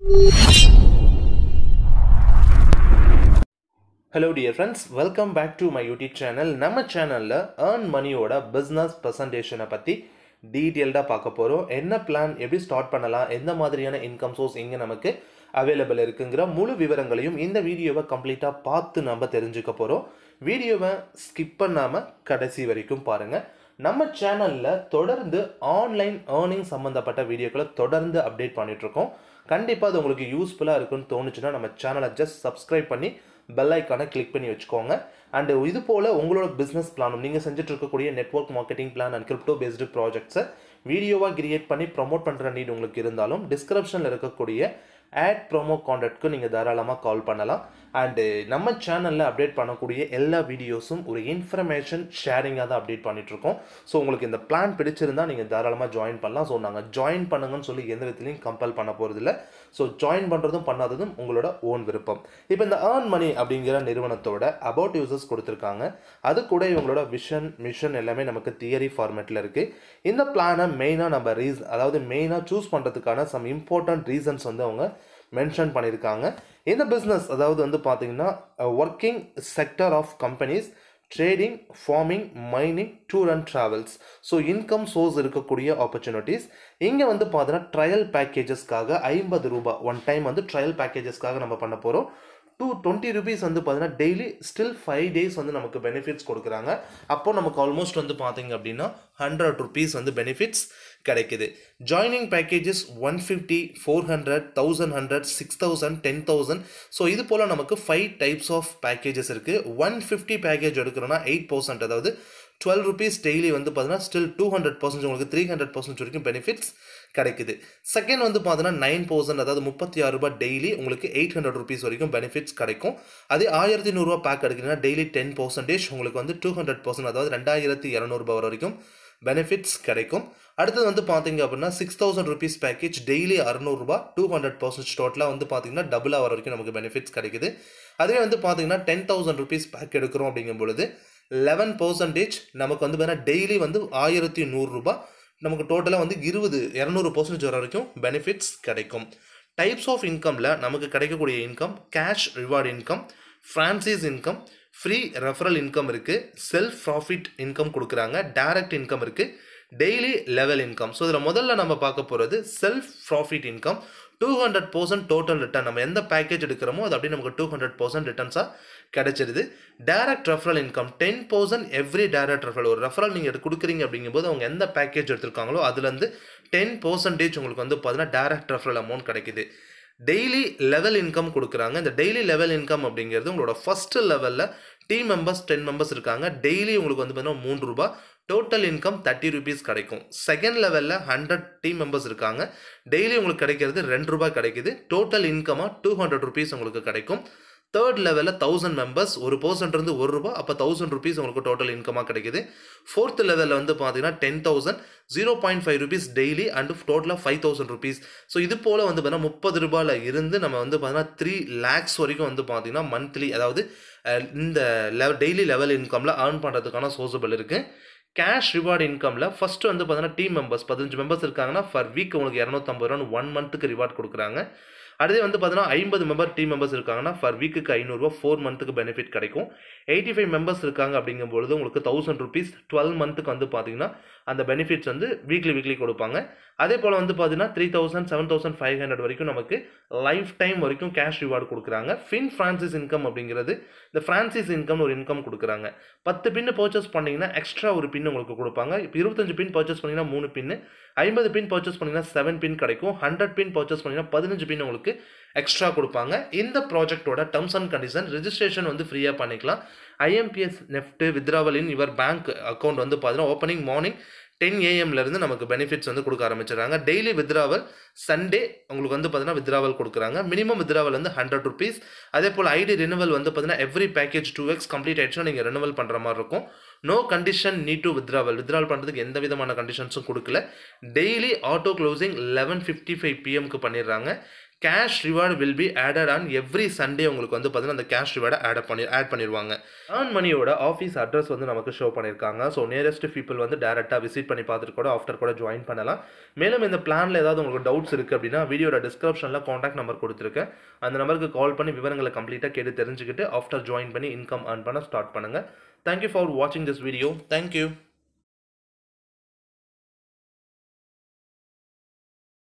Hello dear friends, welcome back to my YouTube channel. நம்ம சேனல்ல earn money ஓட business presentation பத்தி டீடைல்டா பார்க்க போறோம். என்ன பிளான், எப்படி ஸ்டார்ட் பண்ணலாம், எந்த மாதிரியான இன்கம் சோர்ஸ் இங்க நமக்கு அவைலபிள் இருக்குங்கிற முழு விவரங்களையும் இந்த வீடியோவை கம்ப்ளீட்டா பார்த்து நாம தெரிஞ்சுக்க போறோம். வீடியோவை ஸ்கிப் பண்ணாம கடைசி வரைக்கும் பாருங்க. நம்ம சேனல்ல தொடர்ந்து ஆன்லைன் ஏர்னிங் சம்பந்தப்பட்ட வீடியோக்களை தொடர்ந்து அப்டேட் பண்ணிட்டு இருக்கோம். கண்டிப்பா அது உங்களுக்கு யூஸ்ஃபுல்லா இருக்குன்னு தோணுச்சுன்னா நம்ம சேனலை ஜஸ்ட் சப்ஸ்கிரைப் பண்ணி பெல் ஐக்கானை கிளிக் பண்ணி வச்சுக்கோங்க. அண்ட் இது போல் உங்களோட பிஸ்னஸ் பிளானும் நீங்கள் செஞ்சுட்டு இருக்கக்கூடிய network marketing plan and crypto based ப்ராஜெக்ட்ஸை வீடியோவாக கிரியேட் பண்ணி ப்ரமோட் பண்ணுற நீட் உங்களுக்கு இருந்தாலும் டிஸ்கிரிப்ஷனில் இருக்கக்கூடிய ஆட் ப்ரோமோ கான்டாக்ட்க்கு நீங்கள் தாராளமாக கால் பண்ணலாம். அண்டு நம்ம சேனலில் அப்டேட் பண்ணக்கூடிய எல்லா வீடியோஸும் ஒரு இன்ஃபர்மேஷன் ஷேரிங்காக தான் அப்டேட் பண்ணிகிட்ருக்கோம். ஸோ உங்களுக்கு இந்த பிளான் பிடிச்சிருந்தால் நீங்கள் தாராளமாக ஜாயின் பண்ணலாம். ஸோ நாங்கள் ஜாயின் பண்ணுங்கன்னு சொல்லி எந்த விதத்துலையும் கம்பல் பண்ண போகிறதில்ல. ஸோ ஜாயின் பண்ணுறதும் பண்ணாததும் உங்களோட ஓன் விருப்பம். இப்போ இந்த ஏர்ன் மணி அப்படிங்கிற நிறுவனத்தோட அபவுட் யூசர்ஸ் கொடுத்துருக்காங்க. அது கூட இவங்களோட விஷன் மிஷன் எல்லாமே நமக்கு தியரி ஃபார்மேட்டில் இருக்குது. இந்த பிளானை மெயினாக நம்ம அதாவது மெயினாக சூஸ் பண்ணுறதுக்கான சம் இம்பார்ட்டன்ட் ரீசன்ஸ் வந்து அவங்க மென்ஷன் பண்ணியிருக்காங்க. இந்த பிஸ்னஸ் அதாவது வந்து பார்த்தீங்கன்னா working sector of companies, trading, farming, mining, tour and travels. So income source இருக்கக்கூடிய ஆப்பர்ச்சுனிட்டிஸ். இங்கே வந்து பார்த்தீங்கன்னா ட்ரையல் பேக்கேஜஸ்க்காக 50 ரூபாய் ஒன் டைம் வந்து ட்ரையல் பேக்கேஜஸ்க்காக நம்ம பண்ண போகிறோம். 20 rupees வந்து பார்த்தீங்கன்னா டெய்லி ஸ்டில் 5 days வந்து நமக்கு பெனிஃபிட்ஸ் கொடுக்குறாங்க. அப்போ நமக்கு ஆல்மோஸ்ட் வந்து பார்த்தீங்க அப்படின்னா 100 rupees வந்து பெனிஃபிட்ஸ் கிடைக்குது. Joining packages 150, 400, 1100, 6000, 10,000. ஸோ இது போல் நமக்கு 5 types ஆஃப் பேக்கேஜஸ் இருக்குது. 150 பேக்கேஜ் எடுக்கிறோன்னா 8%, அதாவது 12 rupees டெய்லி வந்து பார்த்தீங்கன்னா ஸ்டில் 200%, உங்களுக்கு 300% வரைக்கும் பெனிஃபிட்ஸ் கிடைக்குது. செகண்ட் வந்து பார்த்தீங்கன்னா 9%, அதாவது 36 ரூபாய் டெய்லி உங்களுக்கு 800 rupees வரைக்கும் பெனிஃபிட்ஸ் கிடைக்கும். அதே 1100 ரூபாய் பேக் எடுக்கிறீங்கன்னா டெய்லி 10% உங்களுக்கு வந்து 200%, அதாவது 2200 ரூபாய் வரைக்கும் பெனிஃபிட்ஸ் கிடைக்கும். அடுத்தது வந்து பார்த்தீங்க அப்படின்னா 6000 rupees பேக்கேஜ் டெய்லி 600 ரூபாய் 200% டோட்டலாக வந்து பார்த்தீங்கன்னா டபுளாக வர வரைக்கும் நமக்கு பெனிஃபிட்ஸ் கிடைக்குது. அதே வந்து பார்த்தீங்கன்னா 10,000 rupees பேக் எடுக்கிறோம் அப்படிங்கும் பொழுது 11% நமக்கு வந்து பார்த்தீங்கன்னா டெய்லி வந்து 1100 ரூபாய் நமக்கு டோட்டலாக வந்து 200% வர வரைக்கும் பெனிஃபிட்ஸ் கிடைக்கும். டைப்ஸ் ஆஃப் இன்கமில் நமக்கு கிடைக்கக்கூடிய income cash reward income, franchise income, free referral income இருக்குது, செல்ஃப் ப்ராஃபிட் இன்கம் கொடுக்குறாங்க, டைரக்ட் இன்கம் இருக்குது, டெய்லி லெவல் இன்கம். ஸோ இதில் முதல்ல நம்ம பார்க்க போகிறது self profit income. 200% total return, நம்ம எந்த பேக்கேஜ் எடுக்கிறோமோ அது அப்படியே நமக்கு 200% ரிட்டர்ன்ஸாக கிடைச்சிருது. Direct referral income 10% every direct referral. ஒரு ரெஃபரல் நீங்கள் கொடுக்குறீங்க அப்படிங்கும்போது அவங்க எந்த பேக்கேஜ் எடுத்திருக்காங்களோ அதுலேருந்து 10% உங்களுக்கு வந்து பார்த்தீங்கன்னா டைரக்ட் ரெஃபரல் அமௌண்ட் கிடைக்குது. டெய்லி லெவல் இன்கம் கொடுக்குறாங்க. இந்த டெய்லி லெவல் இன்கம் அப்படிங்கிறது உங்களோட ஃபர்ஸ்ட் லெவலில் டீம் மெம்பர்ஸ் 10 மெம்பர்ஸ் இருக்காங்க. டெய்லி உங்களுக்கு வந்து பார்த்தீங்கன்னா 3 ரூபாய் டோட்டல் இன்கம் 30 rupees கிடைக்கும். செகண்ட் லெவலில் 100 டீம் மெம்பர்ஸ் இருக்காங்க. டெய்லி உங்களுக்கு கிடைக்கிறது 2 ரூபாய் கிடைக்குது. டோட்டல் இன்கமாக 200 rupees உங்களுக்கு கிடைக்கும். தேர்ட் லெவலில் 1000 மெம்பர்ஸ், ஒரு பர்சன்ட் இருந்து 1 ரூபாய், அப்போ 1000 rupees உங்களுக்கு டோட்டல் இன்கமாக கிடைக்குது. ஃபோர்த் லெவலில் வந்து பார்த்தீங்கன்னா 10,000, 0.5 rupees டெய்லி அண்ட் டோட்டலாக 5,000 rupees. ஸோ இது போல் வந்து பார்த்தீங்கன்னா 30 ரூபாயில் இருந்து நம்ம வந்து பார்த்தீங்கன்னா 3 lakhs வரைக்கும் வந்து பார்த்தீங்கன்னா மந்த்லி, அதாவது இந்த டெய்லி லெவல் இன்கமில் ஏர்ன் பண்ணுறதுக்கான சோர்ஸபிள் இருக்குது. கேஷ் ரிவார்டு இன்கமில் ஃபஸ்ட்டு வந்து பார்த்தீங்கன்னா டீம் மெம்பர்ஸ் 15 மெம்பர்ஸ் இருக்காங்கன்னா ஃபர் வீக் உங்களுக்கு 250 ரூபா 1 மந்த்துக்கு ரிவார்ட் கொடுக்குறாங்க. அதே வந்து பார்த்தீங்கன்னா 50 டீம் மெம்பர்ஸ் இருக்காங்கன்னா ஃபர் வீக்குக்கு 500 ரூபா 4 மந்த்துக்கு பெனிஃபிட் கிடைக்கும். 85 மெம்பர்ஸ் இருக்காங்க அப்படிங்கும்பொழுது உங்களுக்கு 1000 rupees 12 மந்த்துக்கு வந்து பார்த்தீங்கன்னா அந்த பெனிஃபிட்ஸ் வந்து வீக்லி கொடுப்பாங்க. அதே போல் வந்து பார்த்தீங்கன்னா 3000, 7500 வரைக்கும் நமக்கு லைஃப் டைம் வரைக்கும் கேஷ் ரிவார்டு கொடுக்குறாங்க. ஃப்ரான்சைஸ் இன்கம் அப்படிங்கிறது இந்த ஃப்ரான்சைஸ் இன்கம் ஒரு இன்கம் கொடுக்குறாங்க. 10 பின்னு பர்ச்சேஸ் பண்ணிங்கன்னா எக்ஸ்ட்ரா ஒரு பின் உங்களுக்கு கொடுப்பாங்க. இப்போ 25 பின் பர்ச்சேஸ் பண்ணிங்கன்னா 3 பின்னு, 50 பின் பர்ச்சேஸ் பண்ணிங்கன்னா 7 பின் கிடைக்கும். 100 பின் பர்ச்சேஸ் பண்ணிங்கன்னா 15 பின் உங்களுக்கு எக்ஸ்ட்ரா கொடுப்பாங்க. இந்த ப்ராஜெக்டோட டர்ம்ஸ் அண்ட் கண்டிஷன் ரெஜிஸ்ட்ரேஷன் வந்து ஃப்ரீயாக பண்ணிக்கலாம். IMPS NEFT withdrawal in your bank account வந்து பார்த்தீங்கன்னா ஓப்பனிங் மார்னிங் 10 AM இருந்து நமக்கு பெனிஃபிட்ஸ் வந்து கொடுக்க ஆரம்பிச்சிடறாங்க. டெய்லி வித்ராவல் சண்டே உங்களுக்கு வந்து பார்த்தீங்கன்னா வித்ராவல் கொடுக்குறாங்க. மினிமம் வித்ராவல் வந்து 100 rupees. அதே போல் ஐடி ரினுவல் வந்து பார்த்தீங்கன்னா எவ்ரி பேக்கேஜ் 2x கம்ப்ளீட் ஆயிடுச்சுன்னா நீங்கள் ரினுவல் பண்ணுற மாதிரி இருக்கும். No condition need to withdrawal பண்ணுறதுக்கு எந்த விதமான கண்டிஷன்ஸும் கொடுக்கல. டெய்லி ஆட்டோ க்ளோசிங் 11:55 PM பண்ணிடுறாங்க. Cash reward will be added on every Sunday. உங்களுக்கு வந்து பார்த்தீங்கன்னா அந்த கேஷ் ரிவார்டை ஆட் பண்ணிடுவாங்க. ஏர்ன் மணியோட ஆஃபீஸ் அட்ரஸ் வந்து நமக்கு ஷோ பண்ணியிருக்காங்க. ஸோ நியரஸ்ட் பீப்புள் வந்து டேரெக்டாக விசிட் பண்ணி பார்த்துட்டு கூட ஆஃப்டர் கூட ஜாயின் பண்ணலாம். மேலும் இந்த பிளானில் ஏதாவது உங்களுக்கு டவுட்ஸ் இருக்குது அப்படின்னா வீடியோட டிஸ்கிரிப்ஷனில் காண்டாக்ட் நம்பர் கொடுத்துருக்கேன். அந்த நம்பருக்கு கால் பண்ணி விவரங்களை கம்ப்ளீட்டாக கேட்டு தெரிஞ்சுக்கிட்டு ஆஃப்டர் ஜாயின் பண்ணி இன்கம் ஏர்ன் பண்ண ஸ்டார்ட் பண்ணுங்கள். தேங்க்யூ ஃபார் வாட்சிங் திஸ் வீடியோ. தேங்க்யூ.